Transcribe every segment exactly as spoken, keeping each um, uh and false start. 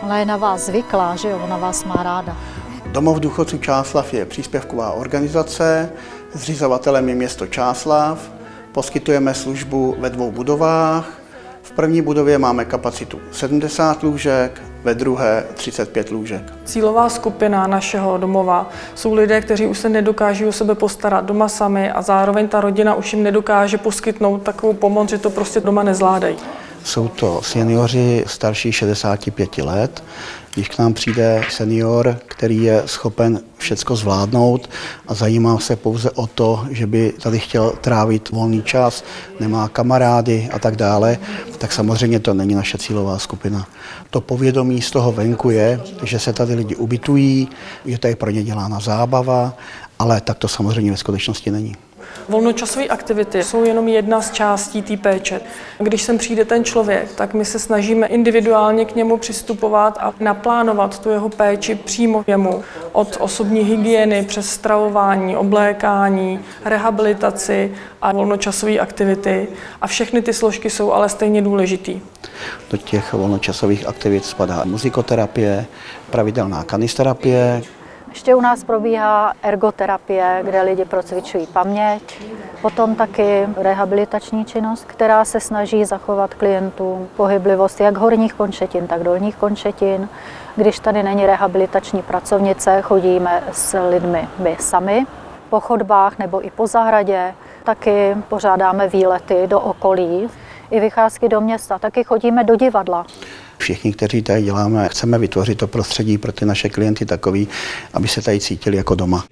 Ona je na vás zvyklá, že jo, ona vás má ráda. Domov důchodců Čáslav je příspěvková organizace, zřizovatelem je město Čáslav, poskytujeme službu ve dvou budovách. V první budově máme kapacitu sedmdesát lůžek, ve druhé třicet pět lůžek. Cílová skupina našeho domova jsou lidé, kteří už se nedokáží o sebe postarat doma sami a zároveň ta rodina už jim nedokáže poskytnout takovou pomoc, že to prostě doma nezvládají. Jsou to seniori starší šedesáti pěti let. Když k nám přijde senior, který je schopen všecko zvládnout a zajímá se pouze o to, že by tady chtěl trávit volný čas, nemá kamarády a tak dále, tak samozřejmě to není naše cílová skupina. To povědomí z toho venku je, že se tady lidi ubytují, že tady pro ně dělána zábava, ale tak to samozřejmě ve skutečnosti není. Volnočasové aktivity jsou jenom jedna z částí té péče. Když sem přijde ten člověk, tak my se snažíme individuálně k němu přistupovat a naplánovat tu jeho péči přímo jemu. Od osobní hygieny přes stravování, oblékání, rehabilitaci a volnočasové aktivity. A všechny ty složky jsou ale stejně důležitý. Do těch volnočasových aktivit spadá muzikoterapie, pravidelná kanisterapie. Ještě u nás probíhá ergoterapie, kde lidi procvičují paměť. Potom taky rehabilitační činnost, která se snaží zachovat klientům pohyblivost jak horních končetin, tak dolních končetin. Když tady není rehabilitační pracovnice, chodíme s lidmi my sami po chodbách nebo i po zahradě. Taky pořádáme výlety do okolí, i vycházky do města, taky chodíme do divadla. Všichni, kteří tady děláme, chceme vytvořit to prostředí pro ty naše klienty takový, aby se tady cítili jako doma.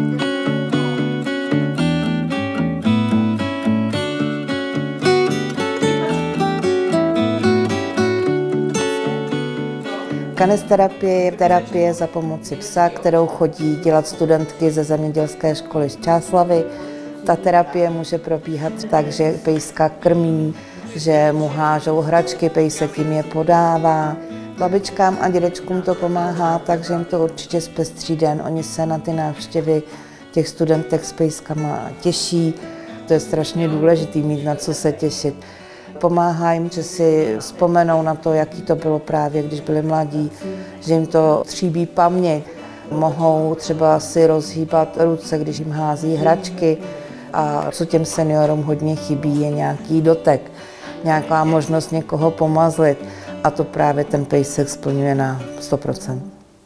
Kanisterapie je terapie za pomoci psa, kterou chodí dělat studentky ze zemědělské školy z Čáslavy. Ta terapie může probíhat tak, že pejska krmí, že mu hážou hračky, pejsek jim je podává. Babičkám a dědečkům to pomáhá, takže jim to určitě zpestří den. Oni se na ty návštěvy těch studentek s pejskama těší. To je strašně důležité mít na co se těšit. Pomáhá jim, že si vzpomenou na to, jaký to bylo právě, když byli mladí, že jim to tříbí paměť. Mohou třeba si rozhýbat ruce, když jim hází hračky. A co těm seniorům hodně chybí, je nějaký dotek, nějaká možnost někoho pomazlit. A to právě ten pejsek splňuje na sto procent.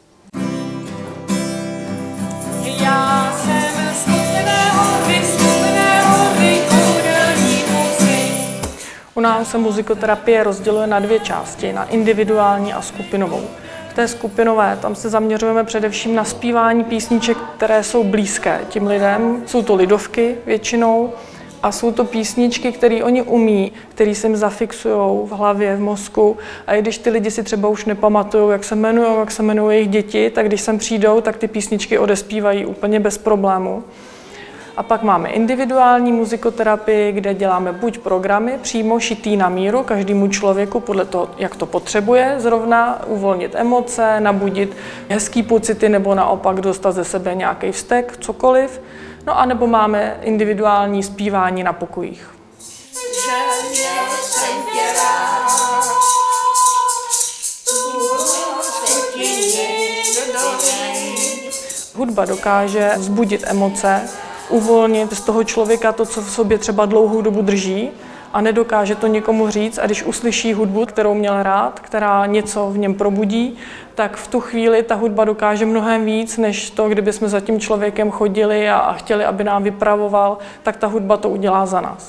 U nás se muzikoterapie rozděluje na dvě části, na individuální a skupinovou. V té skupinové tam se zaměřujeme především na zpívání písniček, které jsou blízké těm lidem. Jsou to lidovky většinou a jsou to písničky, které oni umí, které se jim zafixují v hlavě, v mozku. A i když ty lidi si třeba už nepamatují, jak se jmenují, jak se jmenují jejich děti, tak když sem přijdou, tak ty písničky odespívají úplně bez problému. A pak máme individuální muzikoterapii, kde děláme buď programy přímo šitý na míru každému člověku podle toho, jak to potřebuje zrovna, uvolnit emoce, nabudit hezký pocity nebo naopak dostat ze sebe nějaký vztek, cokoliv. No a nebo máme individuální zpívání na pokojích. Hudba dokáže vzbudit emoce, uvolnit z toho člověka to, co v sobě třeba dlouhou dobu drží a nedokáže to nikomu říct. A když uslyší hudbu, kterou měl rád, která něco v něm probudí, tak v tu chvíli ta hudba dokáže mnohem víc, než to, kdyby jsme za tím člověkem chodili a, a chtěli, aby nám vypravoval, tak ta hudba to udělá za nás.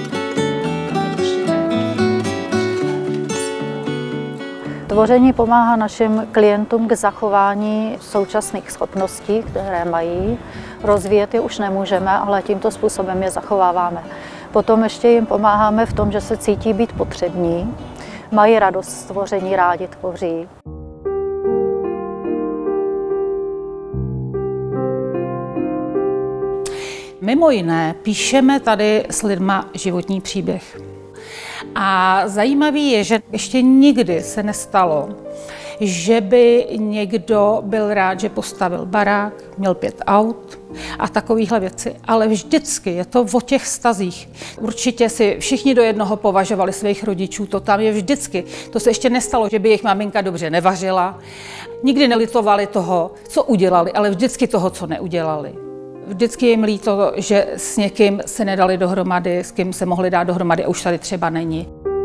Tvoření pomáhá našim klientům k zachování současných schopností, které mají. Rozvíjet je už nemůžeme, ale tímto způsobem je zachováváme. Potom ještě jim pomáháme v tom, že se cítí být potřební, mají radost z tvoření, rádi tvoří. Mimo jiné píšeme tady s lidma životní příběh. A zajímavý je, že ještě nikdy se nestalo, že by někdo byl rád, že postavil barák, měl pět aut a takovéhle věci. Ale vždycky je to o těch vztazích. Určitě si všichni do jednoho považovali svých rodičů, to tam je vždycky. To se ještě nestalo, že by jejich maminka dobře nevařila. Nikdy nelitovali toho, co udělali, ale vždycky toho, co neudělali. Vždycky jim líto, že s někým se nedali dohromady, s kým se mohli dát dohromady a už tady třeba není.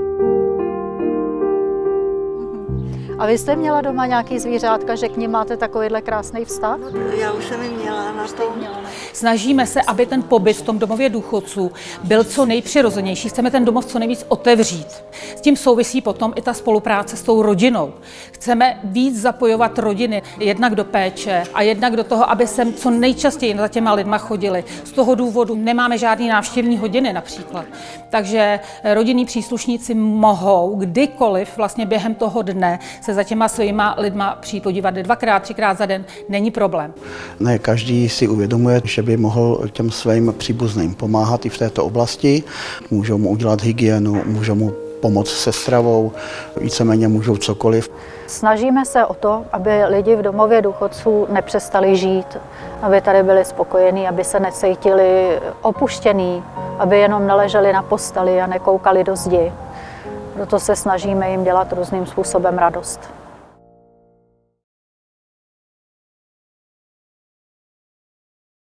A vy jste měla doma nějaký zvířátka, že k nim máte takovýhle krásný vztah? Já už jsem ji měla na to. Snažíme se, aby ten pobyt v tom domově důchodců byl co nejpřirozenější. Chceme ten domov co nejvíc otevřít. S tím souvisí potom i ta spolupráce s tou rodinou. Chceme víc zapojovat rodiny, jednak do péče a jednak do toho, aby sem co nejčastěji za těma lidma chodili. Z toho důvodu nemáme žádný návštěvní hodiny například. Takže rodinní příslušníci mohou kdykoliv vlastně během toho dne se za těma svýma lidma přijít podívat dvakrát, třikrát za den, není problém. Ne každý si uvědomuje, že by mohl těm svým příbuzným pomáhat i v této oblasti. Můžou mu udělat hygienu, můžou mu pomoct se stravou, víceméně můžou cokoliv. Snažíme se o to, aby lidi v domově důchodců nepřestali žít, aby tady byli spokojení, aby se necítili opuštění, aby jenom neleželi na posteli a nekoukali do zdi. Proto se snažíme jim dělat různým způsobem radost.